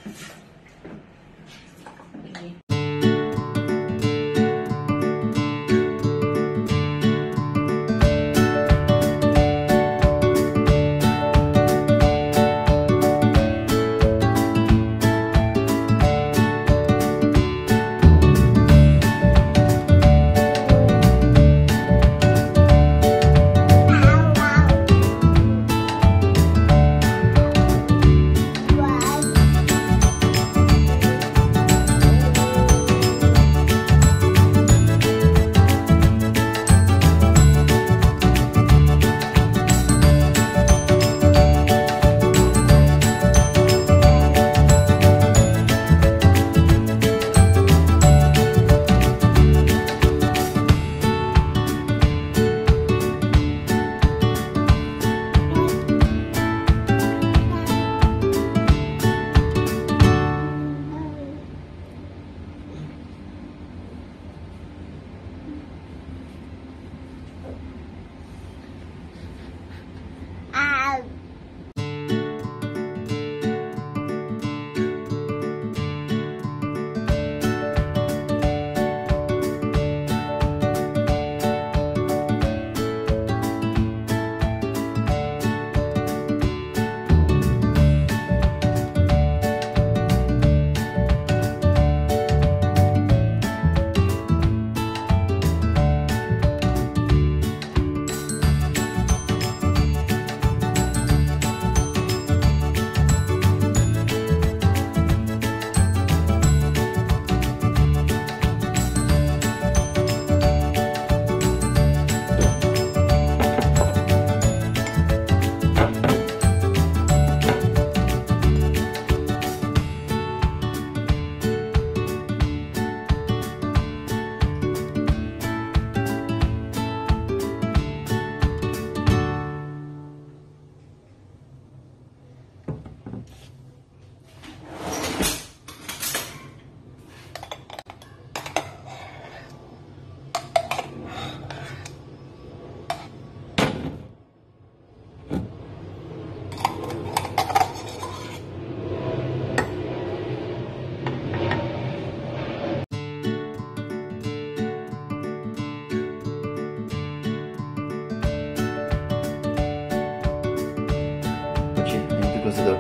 Close the door.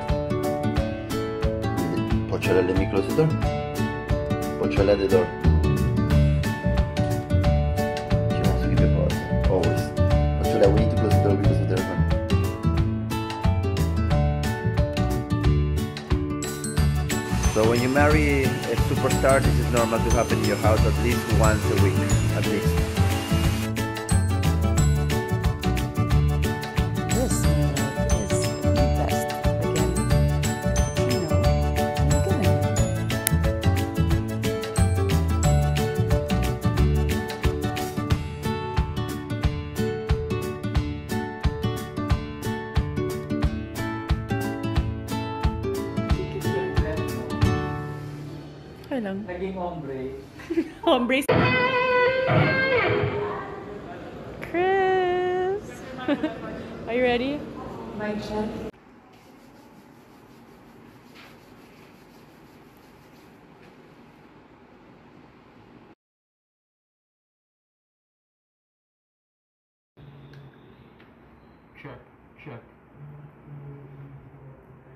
Pocciola, let me close the door. Pocciola, the door. She wants to keep your paws. Always. Pocciola, we need to close the door because of the aircon. So when you marry a superstar, this is normal to happen in your house at least once a week. At least. Naging hombre. Hombre. Chris! Are you ready? My check. Check, check.